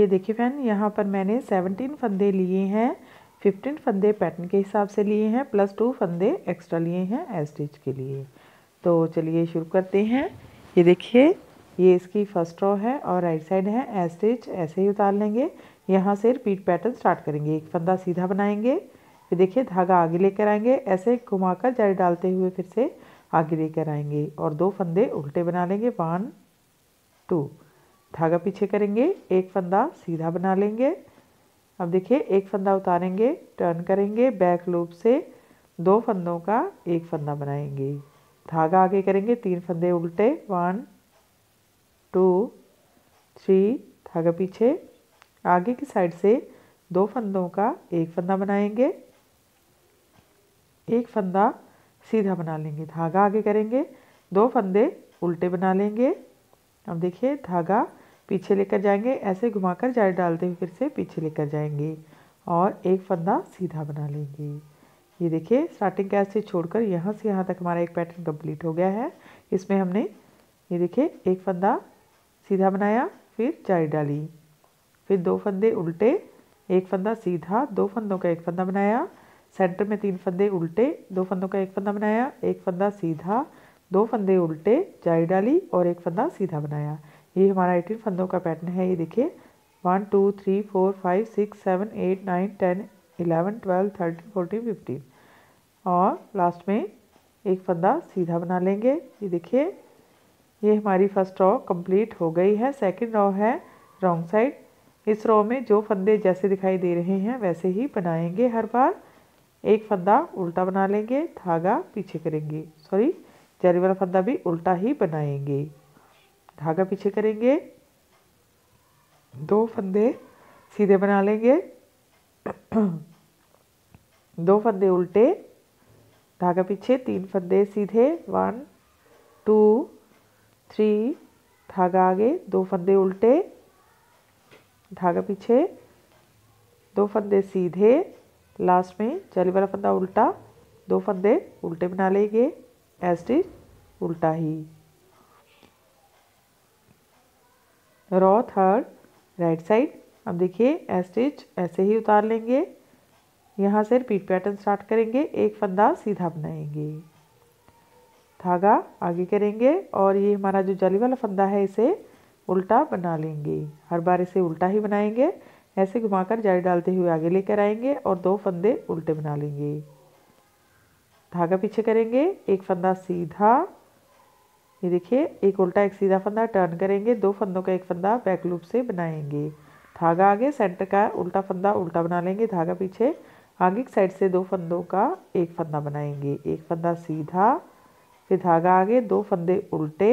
देखिए फ्रेंड, यहाँ पर मैंने 17 फंदे लिए हैं। 15 फंदे पैटर्न के हिसाब से लिए हैं प्लस 2 फंदे एक्स्ट्रा लिए हैं एज स्टिच के लिए। तो चलिए शुरू करते हैं। ये देखिए, ये इसकी फर्स्ट रो है और राइट साइड है एज स्टिच। ऐसे ही उतार लेंगे। यहाँ से रिपीट पैटर्न स्टार्ट करेंगे। एक फंदा सीधा बनाएंगे, फिर देखिए धागा आगे लेकर आएंगे, ऐसे घुमाकर जारी डालते हुए फिर से आगे लेकर आएंगे और 2 फंदे उल्टे बना लेंगे। 1 2, धागा पीछे करेंगे, एक फंदा सीधा बना लेंगे। अब देखिए, एक फंदा उतारेंगे, टर्न करेंगे, बैक लूप से 2 फंदों का एक फंदा बनाएंगे। धागा आगे करेंगे, 3 फंदे उल्टे। 1 2 3, धागा पीछे, आगे की साइड से 2 फंदों का एक फंदा बनाएंगे, एक फंदा सीधा बना लेंगे। धागा आगे करेंगे, 2 फंदे उल्टे बना लेंगे। अब देखिए, धागा पीछे लेकर जाएंगे, ऐसे घुमाकर जारी डालते हुए फिर से पीछे लेकर जाएंगे और एक फंदा सीधा बना लेंगे। ये देखिए, स्टार्टिंग कैच से छोड़कर यहाँ से यहाँ तक हमारा एक पैटर्न कंप्लीट हो गया है। इसमें हमने ये देखिए एक फंदा सीधा बनाया, फिर जारी डाली, फिर 2 फंदे उल्टे, एक फंदा सीधा, 2 फंदों का एक फंदा बनाया, सेंटर में 3 फंदे उल्टे, 2 फंदों का एक फंदा बनाया, एक फंदा सीधा, 2 फंदे उल्टे, जारी डाली और एक फंदा सीधा बनाया। ये हमारा 18 फंदों का पैटर्न है। ये देखिए 1 2 3 4 5 6 7 8 9 10 11 12 13 14 15 और लास्ट में एक फंदा सीधा बना लेंगे। ये देखिए, ये हमारी फर्स्ट रो कंप्लीट हो गई है। सेकंड रो है रॉन्ग साइड। इस रो में जो फंदे जैसे दिखाई दे रहे हैं वैसे ही बनाएंगे। हर बार एक फंदा उल्टा बना लेंगे, धागा पीछे करेंगे, सॉरी जरी वाला फंदा भी उल्टा ही बनाएंगे। धागा पीछे करेंगे, 2 फंदे सीधे बना लेंगे, 2 फंदे उल्टे, धागा पीछे, 3 फंदे सीधे, 1 2 3, धागा आगे, 2 फंदे उल्टे, धागा पीछे, 2 फंदे सीधे, लास्ट में जरी वाला फंदा उल्टा, 2 फंदे उल्टे बना लेंगे एज स्टिच उल्टा ही। Row third right side. अब देखिए, एज स्टिच ऐसे ही उतार लेंगे। यहाँ से रिपीट पैटर्न स्टार्ट करेंगे, एक फंदा सीधा बनाएंगे, धागा आगे करेंगे और ये हमारा जो जाली वाला फंदा है इसे उल्टा बना लेंगे। हर बार इसे उल्टा ही बनाएंगे, ऐसे घुमाकर जारी डालते हुए आगे लेकर आएंगे और 2 फंदे उल्टे बना लेंगे। धागा पीछे करेंगे, एक फंदा सीधा, ये देखिए एक उल्टा एक सीधा फंदा, टर्न करेंगे, 2 फंदों का एक फंदा बैक लूप से बनाएंगे। धागा आगे, सेंटर का उल्टा फंदा उल्टा बना लेंगे, धागा पीछे, आगे की साइड से 2 फंदों का एक फंदा बनाएंगे, एक फंदा सीधा, फिर धागा आगे, 2 फंदे उल्टे,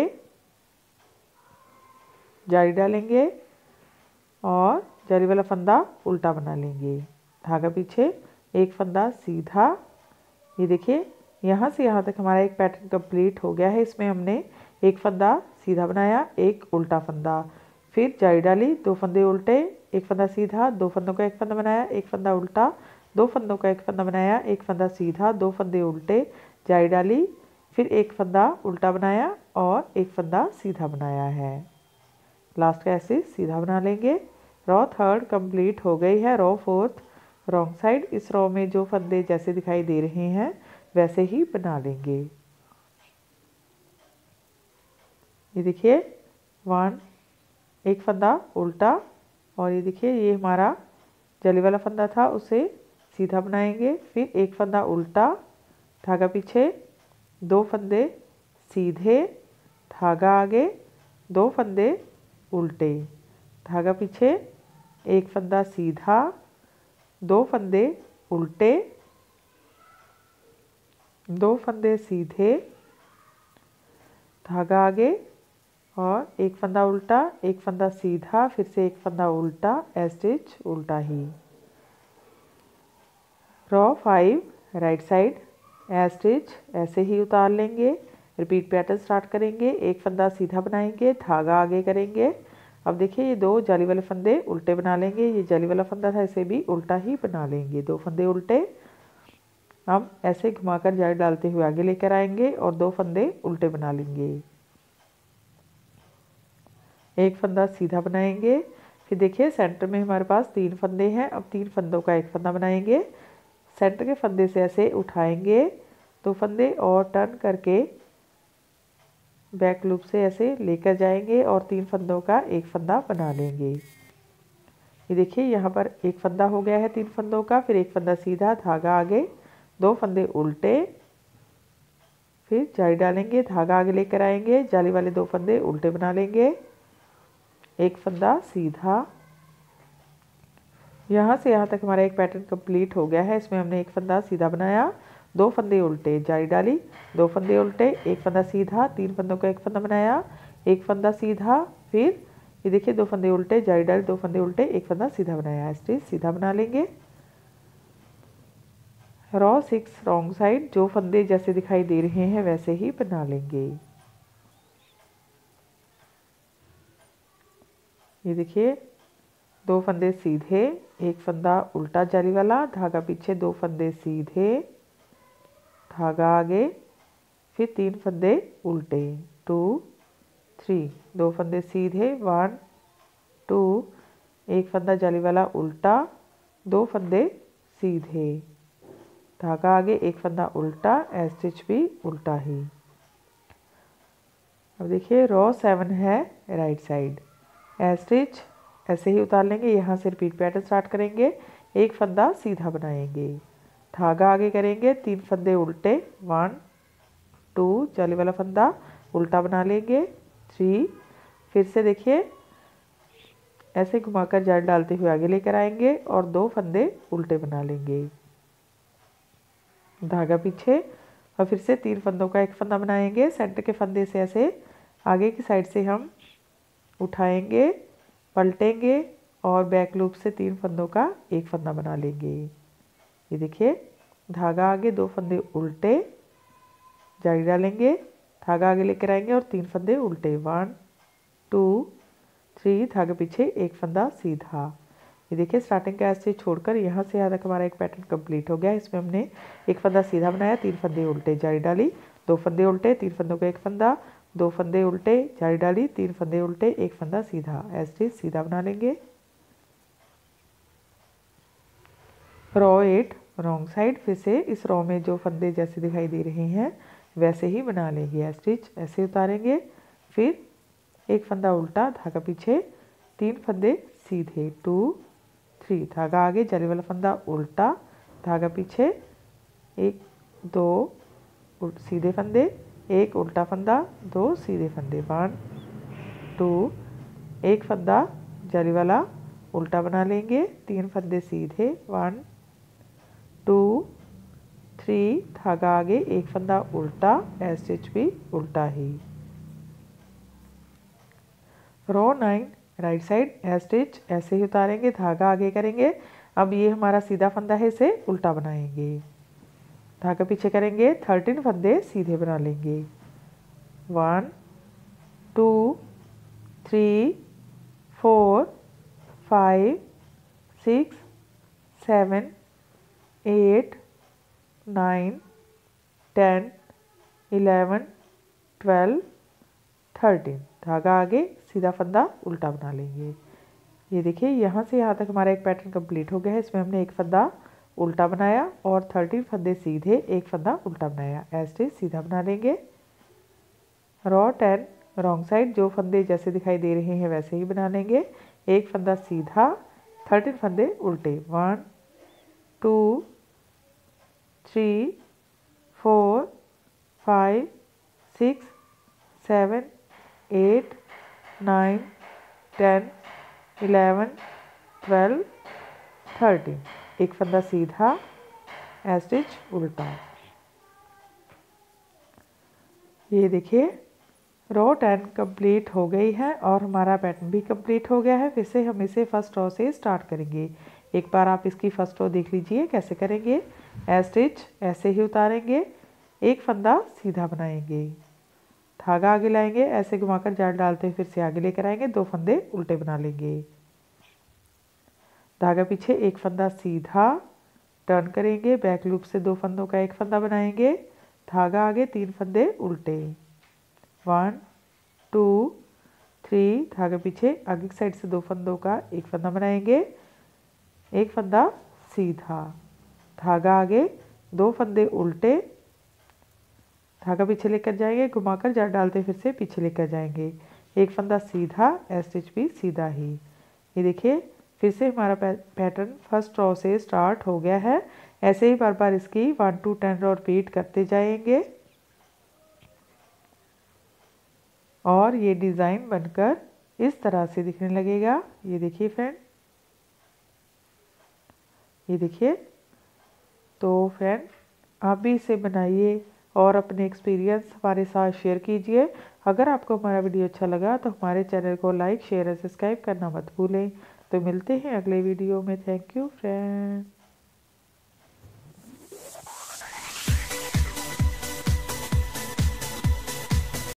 जारी डालेंगे और जारी वाला फंदा उल्टा बना लेंगे, धागा पीछे, एक फंदा सीधा। ये देखिए, यहाँ से यहाँ तक हमारा एक पैटर्न कंप्लीट हो गया है। इसमें हमने एक फंदा सीधा बनाया, एक उल्टा फंदा, फिर जारी डाली, 2 फंदे उल्टे, एक फंदा सीधा, 2 फंदों का एक फंदा बनाया, एक फंदा उल्टा, 2 फंदों का एक फंदा बनाया, एक फंदा सीधा, 2 फंदे उल्टे, जारी डाली, फिर एक फंदा उल्टा बनाया और एक फंदा सीधा बनाया है। लास्ट का ऐसे सीधा बना लेंगे। रो थर्ड कंप्लीट हो गई है। Row fourth wrong side. इस रो में जो फंदे जैसे दिखाई दे रहे हैं वैसे ही बना लेंगे। ये देखिए 1, एक फंदा उल्टा और ये देखिए ये हमारा जली वाला फंदा था, उसे सीधा बनाएंगे, फिर एक फंदा उल्टा, धागा पीछे, 2 फंदे सीधे, धागा आगे, 2 फंदे उल्टे, धागा पीछे, एक फंदा सीधा, 2 फंदे उल्टे, 2 फंदे सीधे, धागा आगे और एक फंदा उल्टा, एक फंदा सीधा, फिर से एक फंदा उल्टा एज स्टिच उल्टा ही। Row 5 right side edge stitch ऐसे ही उतार लेंगे। रिपीट पैटर्न स्टार्ट करेंगे, एक फंदा सीधा बनाएंगे, धागा आगे करेंगे। अब देखिए, ये 2 जाली वाले फंदे उल्टे बना लेंगे। ये जाली वाला फंदा था, इसे भी उल्टा ही बना लेंगे, 2 फंदे उल्टे। अब ऐसे घुमाकर जाली डालते हुए आगे लेकर आएंगे और 2 फंदे उल्टे बना लेंगे, एक फंदा सीधा बनाएंगे, फिर देखिए सेंटर में हमारे पास 3 फंदे हैं। अब 3 फंदों का एक फंदा बनाएंगे। सेंटर के फंदे से ऐसे उठाएंगे 2 फंदे और टर्न करके बैक लूप से ऐसे लेकर जाएंगे और 3 फंदों का एक फंदा बना लेंगे। ये देखिए यहाँ पर एक फंदा हो गया है 3 फंदों का। फिर एक फंदा सीधा, धागा आगे, 2 फंदे उल्टे, फिर जाली डालेंगे, धागा आगे लेकर आएंगे, जाली वाले 2 फंदे उल्टे बना लेंगे, एक फंदा सीधा। यहाँ से यहाँ तक हमारा एक पैटर्न कंप्लीट हो गया है। इसमें हमने एक फंदा सीधा बनाया, 2 फंदे उल्टे, जाली डाली, 2 फंदे उल्टे, एक फंदा सीधा, 3 फंदों का एक फंदा बनाया, एक फंदा सीधा, फिर ये देखिए 2 फंदे उल्टे, जाली डाली, 2 फंदे उल्टे, एक फंदा सीधा बनाया। स्टिच सीधा बना लेंगे। रॉ 6 रॉन्ग साइड, जो फंदे जैसे दिखाई दे रहे हैं वैसे ही बना लेंगे। ये देखिए 2 फंदे सीधे, एक फंदा उल्टा जाली वाला, धागा पीछे, 2 फंदे सीधे, धागा आगे, फिर 3 फंदे उल्टे, 2 3, 2 फंदे सीधे, 1 2, एक फंदा जाली वाला उल्टा, 2 फंदे सीधे, धागा आगे, एक फंदा उल्टा, स्टिच भी उल्टा ही। अब देखिए रॉ 7 है राइट साइड, स्टिच ऐसे ही उतार लेंगे। यहाँ से रिपीट पैटर्न स्टार्ट करेंगे। एक फंदा सीधा बनाएंगे, धागा आगे करेंगे, 3 फंदे उल्टे, 1 2, जाली वाला फंदा उल्टा बना लेंगे, 3, फिर से देखिए ऐसे घुमाकर जाल डालते हुए आगे लेकर आएंगे और 2 फंदे उल्टे बना लेंगे, धागा पीछे, और फिर से 3 फंदों का एक फंदा बनाएंगे। सेंटर के फंदे से ऐसे आगे की साइड से हम उठाएंगे, पलटेंगे और बैक लूप से 3 फंदों का एक फंदा बना लेंगे। ये देखिए धागा आगे, 2 फंदे उल्टे, जाली डालेंगे, धागा आगे लेकर आएंगे और 3 फंदे उल्टे, 1 2 3, धागे पीछे एक फंदा सीधा। ये देखिए स्टार्टिंग का स्टिच छोड़कर यहाँ से यहाँ तक हमारा एक पैटर्न कंप्लीट हो गया। इसमें हमने एक फंदा सीधा बनाया, 3 फंदे उल्टे, जाली डाली, 2 फंदे उल्टे, 3 फंदों का एक फंदा, 2 फंदे उल्टे, जाली डाली, 3 फंदे उल्टे, एक फंदा सीधा। स्टिच सीधा बना लेंगे। रॉ 8 रॉन्ग साइड, फिर से इस रॉ में जो फंदे जैसे दिखाई दे रहे हैं वैसे ही बना लेंगे। स्टिच ऐसे उतारेंगे, फिर एक फंदा उल्टा, धागा पीछे, 3 फंदे सीधे, 2 3, धागा आगे, जाली वाला फंदा उल्टा, धागा पीछे, 1 2 सीधे फंदे, एक उल्टा फंदा, 2 सीधे फंदे, 1 2, एक फंदा जाली वाला उल्टा बना लेंगे, 3 फंदे सीधे, 1 2 3, धागा आगे, एक फंदा उल्टा, स्टिच भी उल्टा ही। रॉ 9 राइट साइड, स्टिच ऐसे ही उतारेंगे, धागा आगे करेंगे। अब ये हमारा सीधा फंदा है, इसे उल्टा बनाएंगे, धागा पीछे करेंगे, 13 फंदे सीधे बना लेंगे, 1 2 3 4 5 6 7 8 9 10 11 12 13, धागा आगे, सीधा फंदा उल्टा बना लेंगे। ये देखिए यहाँ से यहाँ तक हमारा एक पैटर्न कंप्लीट हो गया है। इसमें हमने एक फंदा उल्टा बनाया और 13 फंदे सीधे, एक फंदा उल्टा बनाया। स्टिच सीधा बना लेंगे। रॉ 10 रॉन्ग साइड, जो फंदे जैसे दिखाई दे रहे हैं वैसे ही बना लेंगे। एक फंदा सीधा, 13 फंदे उल्टे, 1 2 3 4 5 6 7 8 9 10 11 12 13, एक फंदा सीधा, स्टिच उल्टा। ये देखिए रॉ 10 कंप्लीट हो गई है और हमारा पैटर्न भी कंप्लीट हो गया है। फिर से हम इसे फर्स्ट रॉ से स्टार्ट करेंगे। एक बार आप इसकी फर्स्ट रॉ देख लीजिए कैसे करेंगे। स्टिच ऐसे ही उतारेंगे, एक फंदा सीधा बनाएंगे, धागा आगे लाएंगे, ऐसे घुमाकर जाल डालते हुए फिर से आगे लेकर आएंगे, 2 फंदे उल्टे बना लेंगे, धागा पीछे, एक फंदा सीधा, टर्न करेंगे, बैक लूप से 2 फंदों का एक फंदा बनाएंगे, धागा आगे, 3 फंदे उल्टे, 1 2 3 धागा पीछे, आगे की साइड से 2 फंदों का एक फंदा बनाएंगे, एक फंदा सीधा, धागा आगे, 2 फंदे उल्टे, धागा पीछे लेकर जाएंगे, घुमाकर जाल डालते फिर से पीछे लेकर जाएंगे, एक फंदा सीधा, स्टिच भी सीधा ही। ये देखिए फिर से हमारा पैटर्न फर्स्ट रो से स्टार्ट हो गया है। ऐसे ही बार बार इसकी 1 to 10 रो रिपीट करते जाएंगे और ये डिज़ाइन बनकर इस तरह से दिखने लगेगा। ये देखिए फ्रेंड, ये देखिए। तो फ्रेंड आप भी इसे बनाइए और अपने एक्सपीरियंस हमारे साथ शेयर कीजिए। अगर आपको हमारा वीडियो अच्छा लगा तो हमारे चैनल को लाइक शेयर और सब्सक्राइब करना मत भूलें। तो मिलते हैं अगले वीडियो में। Thank you friend.